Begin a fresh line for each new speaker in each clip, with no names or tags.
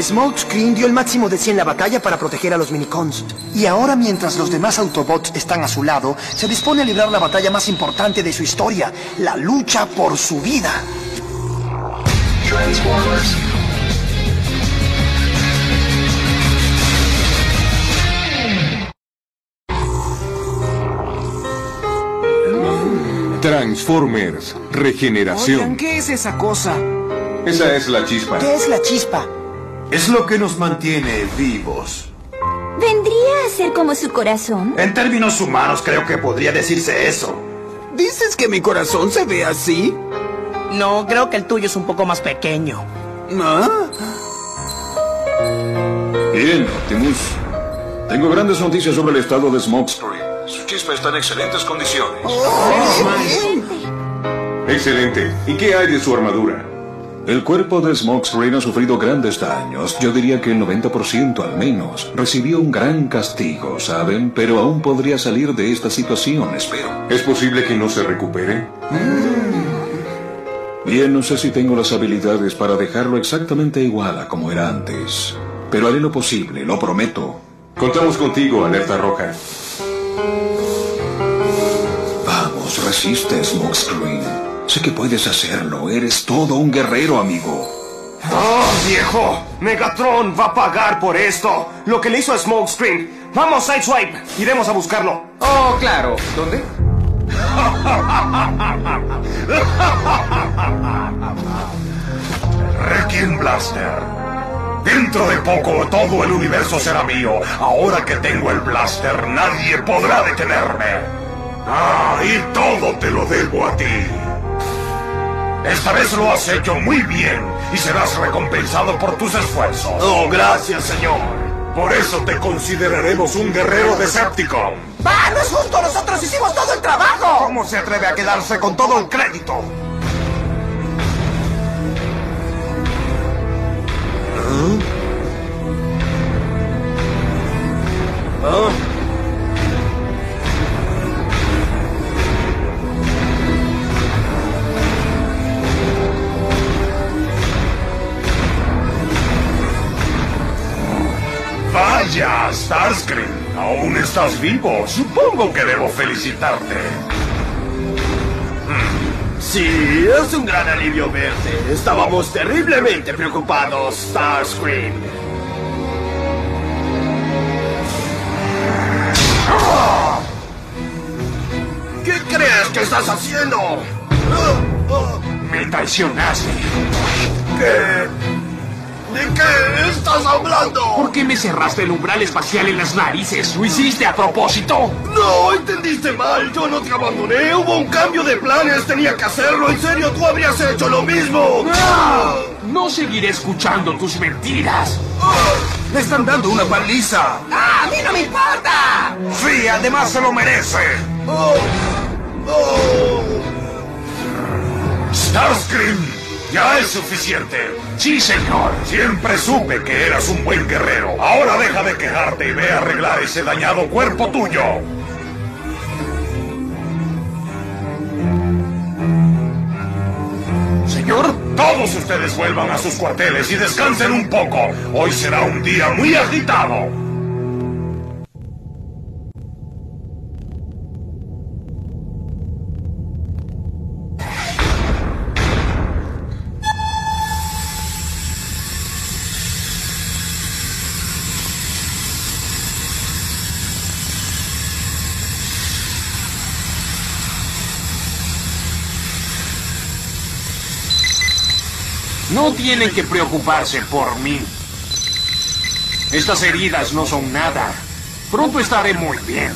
Smokescreen dio el máximo de 100 en la batalla para proteger a los Minicons.
Y ahora, mientras los demás Autobots están a su lado, se dispone a librar la batalla más importante de su historia, la lucha por su vida.
Transformers.
Transformers, regeneración.
Oigan, ¿qué es esa cosa?
Esa es la chispa.
¿Qué es la chispa?
Es lo que nos mantiene vivos.
¿Vendría a ser como su corazón?
En términos humanos creo que podría decirse eso.
¿Dices que mi corazón se ve así?
No, creo que el tuyo es un poco más pequeño.
¿Ah?
Bien, Optimus. Tengo grandes noticias sobre el estado de Smokescreen. Su chispa está en excelentes condiciones.
Excelente. ¿Y qué hay de su armadura?
El cuerpo de Smokescreen ha sufrido grandes daños. Yo diría que el 90% al menos. Recibió un gran castigo, ¿saben? Pero aún podría salir de esta situación, espero.
¿Es posible que no se recupere?
Bien, no sé si tengo las habilidades para dejarlo exactamente igual a como era antes. Pero haré lo posible, lo prometo.
Contamos contigo, Alerta Roja.
Vamos, resiste, Smokescreen. Sé que puedes hacerlo. Eres todo un guerrero, amigo.
¡Oh, viejo! Megatron va a pagar por esto. Lo que le hizo a Smokescreen. ¡Vamos, Sideswipe! Iremos a buscarlo.
Oh, claro. ¿Dónde?
Wrecking Blaster. Dentro de poco todo el universo será mío. Ahora que tengo el blaster, nadie podrá detenerme. Ah, y todo te lo debo a ti. Esta vez lo has hecho muy bien y serás recompensado por tus esfuerzos. Oh, gracias, señor. Por eso te consideraremos un guerrero Decepticon.
¡Va! ¡No es justo! ¡Nosotros hicimos todo el trabajo!
¿Cómo se atreve a quedarse con todo el crédito? Vaya, Starscream, aún estás vivo. Supongo que debo felicitarte. Sí, es un gran alivio verte. Estábamos terriblemente preocupados, Starscream. ¿Qué crees que estás haciendo? Me traicionaste. ¿Qué? ¿De qué estás hablando?
¿Por qué me cerraste el umbral espacial en las narices? ¿Lo hiciste a propósito?
No, entendiste mal. Yo no te abandoné. Hubo un cambio de planes. Tenía que hacerlo. En serio, tú habrías hecho lo mismo.
No seguiré escuchando tus mentiras.
Le están dando una paliza.
¡Ah, a mí no me importa!
Sí, además se lo merece. Starscream, ya es suficiente.
Sí, señor.
Siempre supe que eras un buen guerrero. Ahora deja de quejarte y ve a arreglar ese dañado cuerpo tuyo.
Señor.
Todos ustedes vuelvan a sus cuarteles y descansen un poco. Hoy será un día muy agitado.
No tienen que preocuparse por mí. Estas heridas no son nada. Pronto estaré muy bien.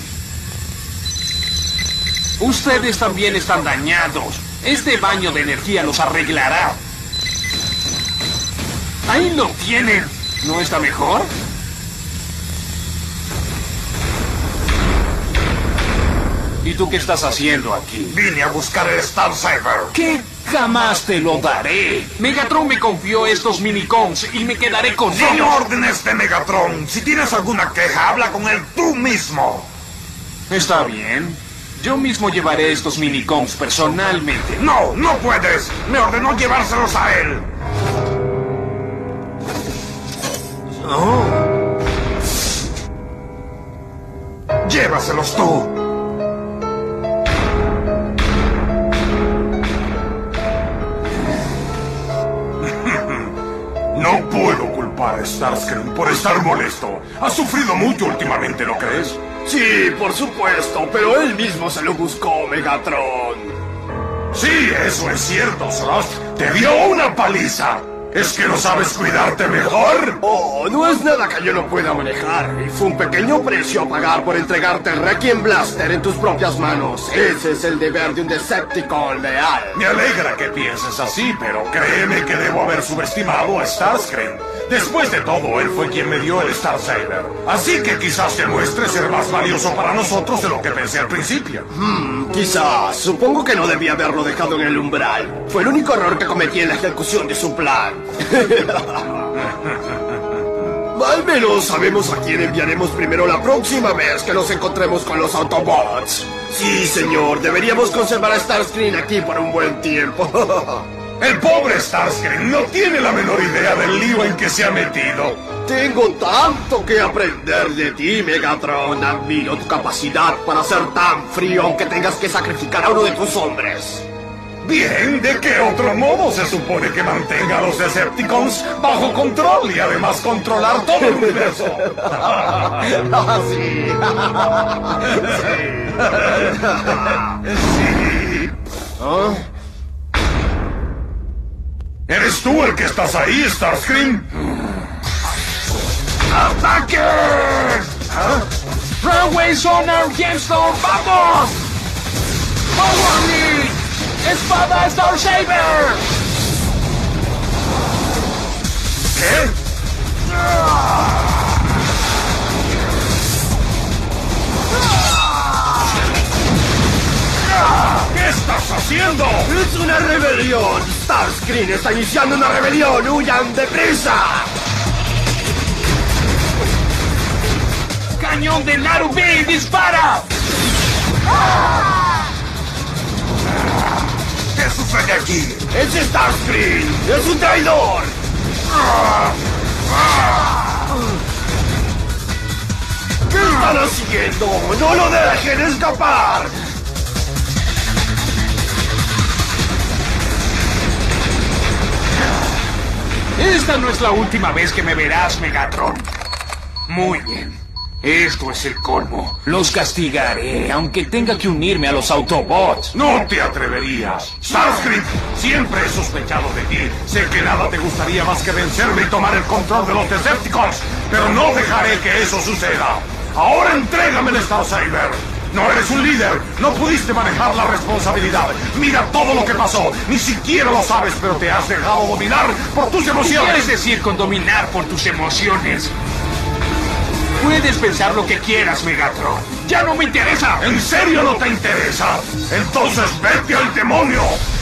Ustedes también están dañados. Este baño de energía los arreglará. Ahí lo tienen. ¿No está mejor? ¿Y tú qué estás haciendo aquí?
Vine a buscar el Star Saber.
¿Qué? Jamás te lo daré. Megatron me confió estos minicons y me quedaré con
Son
ellos.
órdenes de Megatron. Si tienes alguna queja, habla con él tú mismo.
Está bien. Yo mismo llevaré estos minicons personalmente.
No, no puedes. Me ordenó llevárselos a él. ¡Llévaselos tú! No puedo culpar a Starscream por estar molesto. Ha sufrido mucho últimamente, ¿no crees?
Sí, por supuesto, pero él mismo se lo buscó, Megatron.
Sí, eso es cierto, Thrust. Te dio una paliza. ¿Es que no sabes cuidarte mejor?
Oh, no es nada que yo no pueda manejar. Y fue un pequeño precio a pagar por entregarte el Requiem Blaster en tus propias manos. Ese es el deber de un Decepticon leal.
Me alegra que pienses así, pero créeme que debo haber subestimado a Starscream. Después de todo, él fue quien me dio el Star Saber. Así que quizás demuestre ser más valioso para nosotros de lo que pensé al principio.
Quizás. Supongo que no debía haberlo dejado en el umbral. Fue el único error que cometí en la ejecución de su plan. Al menos sabemos a quién enviaremos primero la próxima vez que nos encontremos con los Autobots. Sí, señor. Deberíamos conservar a Starscream aquí por un buen tiempo.
El pobre Starscream no tiene la menor idea del lío en que se ha metido.
Tengo tanto que aprender de ti, Megatron. Admiro tu capacidad para ser tan frío aunque tengas que sacrificar a uno de tus hombres.
Bien, ¿de qué otro modo se supone que mantenga a los Decepticons bajo control y además controlar todo el universo?
Sí.
Sí. ¿Ah? ¿Eres tú el que estás ahí, Starscream? ¡Ataque!
¿Ah? ¡Runway Sonar Gemstone! ¡Vamos! ¡Power Lead! ¡Espada Star Saber!
¿Qué? ¿Qué estás haciendo?
¡Es una rebelión! ¡Starscream está iniciando una rebelión! ¡Huyan deprisa!
¡Cañón de Narubee! ¡Dispara!
¿Qué sucede aquí?
¡Es Starscream! ¡Es un traidor! ¿Qué están haciendo? ¡No lo dejen escapar!
Esta no es la última vez que me verás, Megatron. Muy bien. Esto es el colmo. Los castigaré, aunque tenga que unirme a los Autobots.
¡No te atreverías! Starscream, siempre he sospechado de ti. Sé que nada te gustaría más que vencerme y tomar el control de los Decepticons, pero no dejaré que eso suceda. Ahora entrégame el Star Saber. No eres un líder, no pudiste manejar la responsabilidad. Mira todo lo que pasó, ni siquiera lo sabes, pero te has dejado dominar por tus
¿Qué
emociones.
quieres decir con dominar por tus emociones? Puedes pensar lo que quieras, Megatron. ¡Ya no me interesa!
¿En serio no te interesa? Entonces vete al demonio.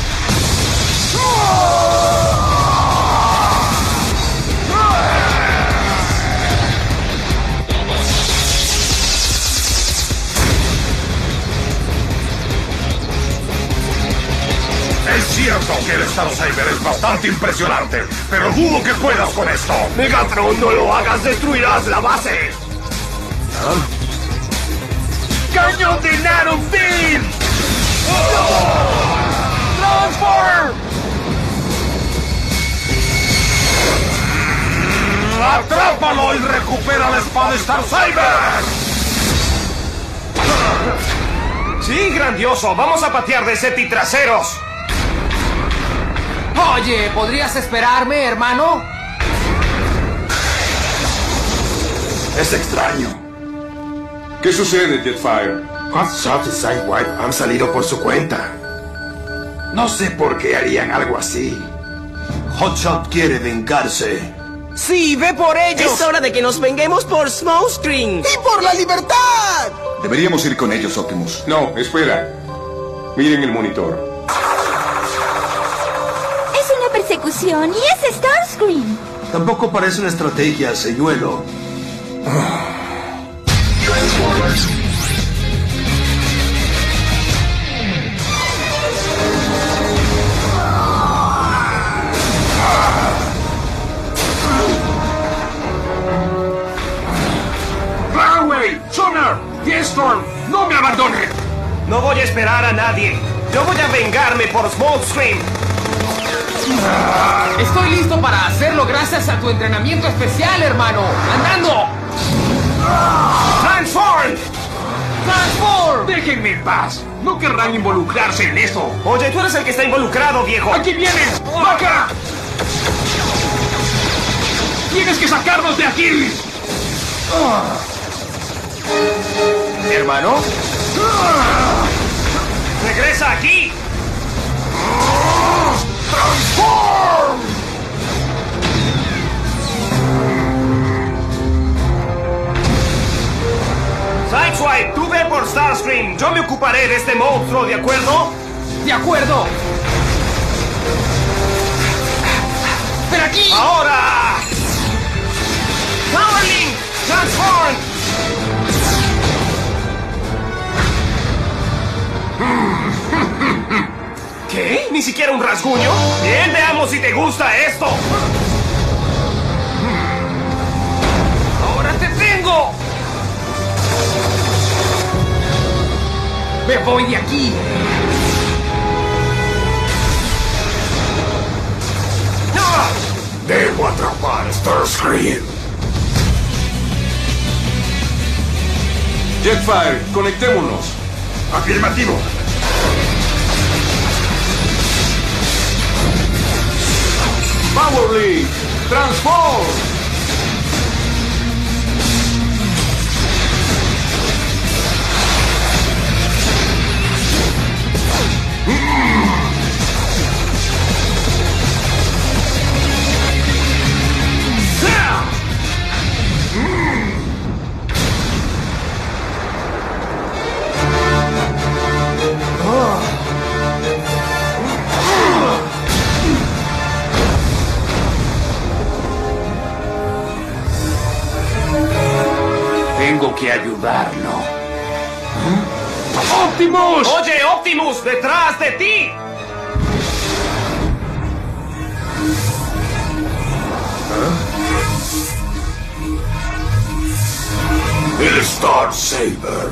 Es cierto que el Star Saber es bastante impresionante, pero dudo que puedas con esto.
Megatron, no lo hagas, destruirás la base.
¡Cañón de Narubee! ¡Transform!
¡Atrápalo y recupera la espada Star Saber!
Sí, grandioso. Vamos a patear de setitraseros.
Oye, ¿podrías esperarme, hermano?
Es extraño.
¿Qué sucede, Jetfire?
Hotshot y Sidewide han salido por su cuenta. No sé por qué harían algo así. Hotshot quiere vengarse.
Sí, ve por ellos.
Es hora de que nos vengemos por Smokescreen.
¡Y por la libertad!
Deberíamos ir con ellos, Optimus.
No, espera. Miren el monitor.
Es una persecución y es Starscream.
Tampoco parece una estrategia, señuelo.
No voy a esperar a nadie. Yo voy a vengarme por Smokescreen.
Estoy listo para hacerlo gracias a tu entrenamiento especial, hermano. ¡Andando!
¡Transform!
¡Transform!
¡Déjenme en paz! No querrán involucrarse en esto.
Oye, tú eres el que está involucrado, viejo.
¡Aquí vienes! ¡Vaca! ¡Tienes que sacarnos de aquí!
¿Hermano? ¡Regresa aquí!
¡Transform!
Sideswipe, tú ve por Starscream. Yo me ocuparé de este monstruo, ¿de acuerdo?
¡De acuerdo! ¡Pero aquí!
¡Ahora! ¡Powerlink! ¡Transform! ¿Qué? ¿Ni siquiera un rasguño? Bien, veamos si te gusta esto. ¡Ahora te tengo!
¡Me voy de aquí!
Debo atrapar a Starscream.
Jetfire, conectémonos.
Afirmativo.
Powerlink, transform.
Tengo que ayudarlo. ¡Optimus!
¡Oye, Optimus! ¡Detrás de ti!
El Star Saber.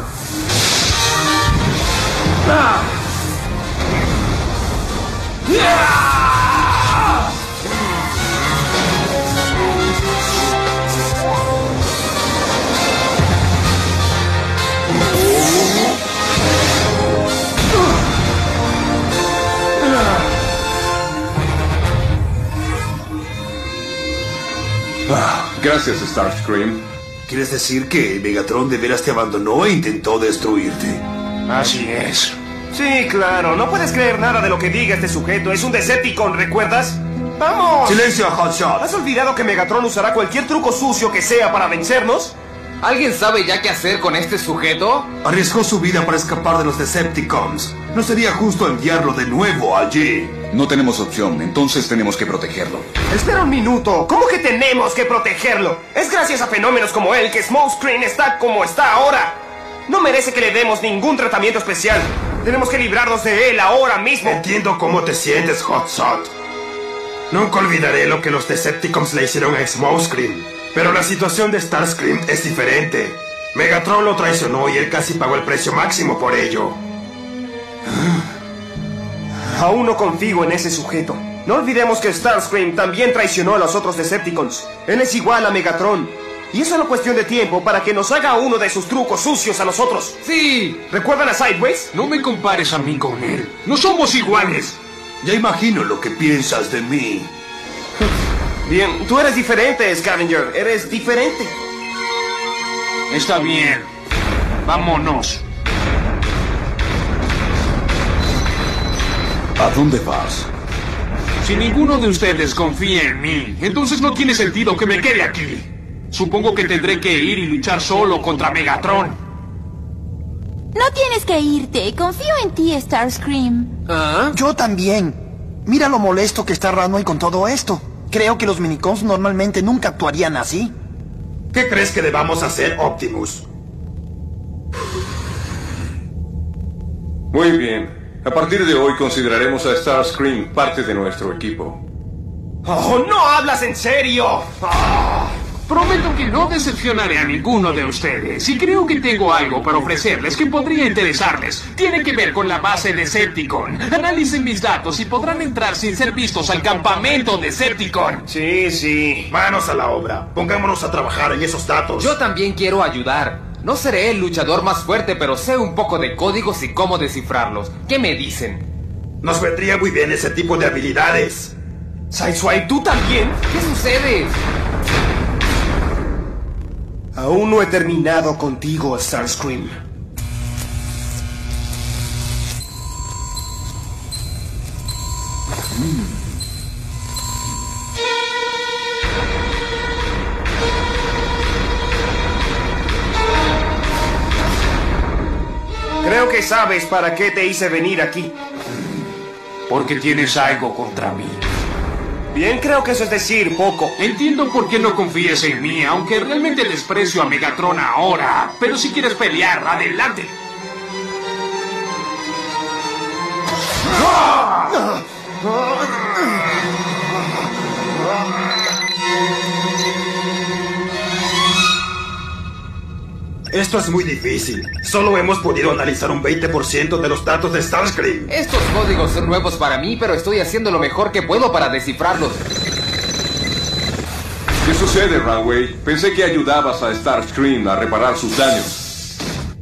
Gracias, Starscream.
¿Quieres decir que Megatron de veras te abandonó e intentó destruirte?
Así es.
Sí, claro. No puedes creer nada de lo que diga este sujeto. Es un Decepticon, ¿recuerdas? ¡Vamos!
¡Silencio, Hotshot!
¿Has olvidado que Megatron usará cualquier truco sucio que sea para vencernos?
¿Alguien sabe ya qué hacer con este sujeto?
Arriesgó su vida para escapar de los Decepticons. No sería justo enviarlo de nuevo allí.
No tenemos opción, entonces tenemos que protegerlo.
Espera un minuto. ¿Cómo que tenemos que protegerlo? Es gracias a fenómenos como él que Smokescreen está como está ahora. No merece que le demos ningún tratamiento especial. Tenemos que librarnos de él ahora mismo.
Entiendo cómo te sientes, Hotshot. Nunca olvidaré lo que los Decepticons le hicieron a Smokescreen. Pero la situación de Starscream es diferente. Megatron lo traicionó y él casi pagó el precio máximo por ello.
Aún no confío en ese sujeto. No olvidemos que Starscream también traicionó a los otros Decepticons. Él es igual a Megatron. Y es solo cuestión de tiempo para que nos haga uno de sus trucos sucios a nosotros.
¡Sí!
¿Recuerdan a Sideways?
No me compares a mí con él. No somos iguales.
Ya imagino lo que piensas de mí.
Bien, tú eres diferente, Scavenger. Eres diferente.
Está bien. Vámonos.
¿A dónde vas?
Si ninguno de ustedes confía en mí, entonces no tiene sentido que me quede aquí. Supongo que tendré que ir y luchar solo contra Megatron.
No tienes que irte. Confío en ti, Starscream.
¿Ah?
Yo también. Mira lo molesto que está Ranway con todo esto. Creo que los Minicons normalmente nunca actuarían así.
¿Qué crees que debamos hacer, Optimus?
Muy bien. A partir de hoy consideraremos a Starscream parte de nuestro equipo.
¡Oh, no hablas en serio!
Prometo que no decepcionaré a ninguno de ustedes. Y creo que tengo algo para ofrecerles que podría interesarles. Tiene que ver con la base Decepticon. Analicen mis datos y podrán entrar sin ser vistos al campamento Decepticon.
Sí. Manos a la obra. Pongámonos a trabajar en esos datos.
Yo también quiero ayudar. No seré el luchador más fuerte, pero sé un poco de códigos y cómo descifrarlos. ¿Qué me dicen?
Nos vendría muy bien ese tipo de habilidades.
Sideswipe, ¿tú también?
¿Qué sucede?
Aún no he terminado contigo, Starscream. Creo que sabes para qué te hice venir aquí.
Porque tienes algo contra mí.
Bien, creo que eso es decir poco.
Entiendo por qué no confíes en mí, aunque realmente desprecio a Megatron ahora. Pero si quieres pelear, adelante.
Esto es muy difícil. Solo hemos podido analizar un 20% de los datos de Starscream.
Estos códigos son nuevos para mí, pero estoy haciendo lo mejor que puedo para descifrarlos.
¿Qué sucede, Runway? Pensé que ayudabas a Starscream a reparar sus daños.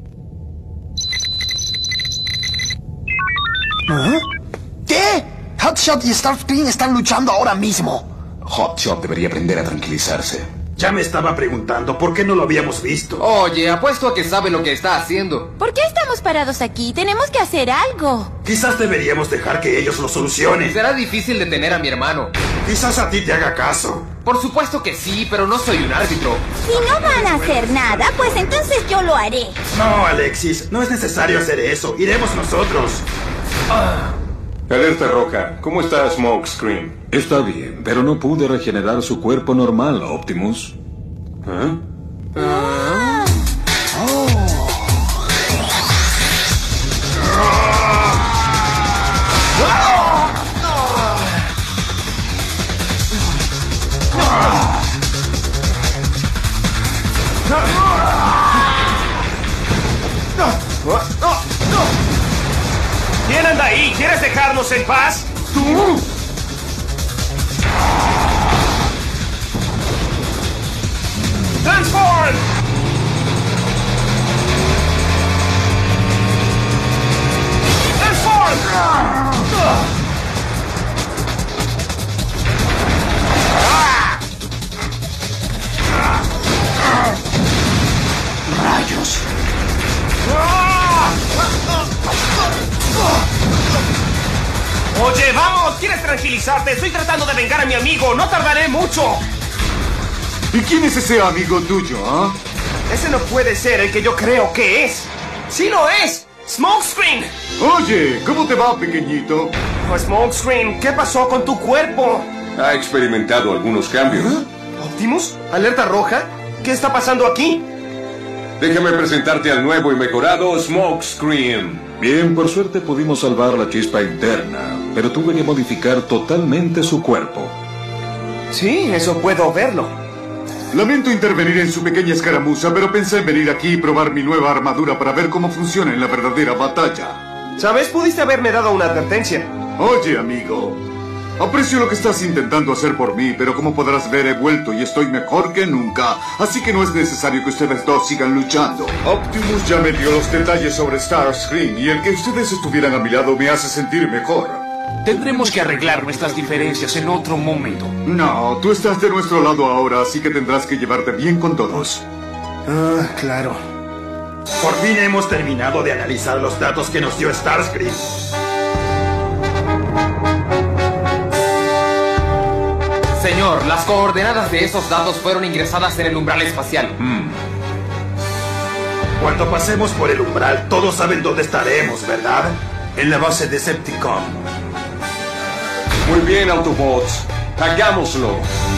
¿Qué? Hotshot y Starscream están luchando ahora mismo.
Hotshot debería aprender a tranquilizarse.
Ya me estaba preguntando por qué no lo habíamos visto.
Oye, apuesto a que sabe lo que está haciendo.
¿Por qué estamos parados aquí? Tenemos que hacer algo.
Quizás deberíamos dejar que ellos lo solucionen.
Será difícil detener a mi hermano.
Quizás a ti te haga caso.
Por supuesto que sí, pero no soy un árbitro.
Si no van a hacer nada, pues entonces yo lo haré.
No, Alexis, no es necesario hacer eso. Iremos nosotros.
Alerta roja. ¿Cómo está Smokescreen?
Está bien, pero no pude regenerar su cuerpo normal, Optimus.
¿Quién anda ahí? ¿Quieres dejarnos en paz?
¿Tú?
¡Transform! ¡Transform!
¡Rayos!
Oye, vamos, ¿quieres tranquilizarte? Estoy tratando de vengar a mi amigo, no tardaré mucho.
¿Y quién es ese amigo tuyo, ah?
Ese no puede ser el que yo creo que es. ¡Sí lo es! ¡Smokescreen!
Oye, ¿cómo te va, pequeñito?
Oh, Smokescreen, ¿qué pasó con tu cuerpo?
Ha experimentado algunos cambios.
¿Optimus? ¿Alerta roja? ¿Qué está pasando aquí?
Déjame presentarte al nuevo y mejorado Smokescreen.
Bien, por suerte pudimos salvar la chispa interna, pero tuve que modificar totalmente su cuerpo.
Sí, eso puedo verlo.
Lamento intervenir en su pequeña escaramuza, pero pensé en venir aquí y probar mi nueva armadura para ver cómo funciona en la verdadera batalla.
¿Sabes? Pudiste haberme dado una advertencia.
Oye, amigo, aprecio lo que estás intentando hacer por mí, pero como podrás ver he vuelto y estoy mejor que nunca, así que no es necesario que ustedes dos sigan luchando. Optimus ya me dio los detalles sobre Starscream y el que ustedes estuvieran a mi lado me hace sentir mejor.
Tendremos que arreglar nuestras diferencias en otro momento.
No, tú estás de nuestro lado ahora, así que tendrás que llevarte bien con todos.
Ah, claro.
Por fin hemos terminado de analizar los datos que nos dio Starscream.
Señor, las coordenadas de esos datos fueron ingresadas en el umbral espacial.
Cuando pasemos por el umbral, todos saben dónde estaremos, ¿verdad? En la base Decepticon.
Muy bien, Autobots. Hagámoslo.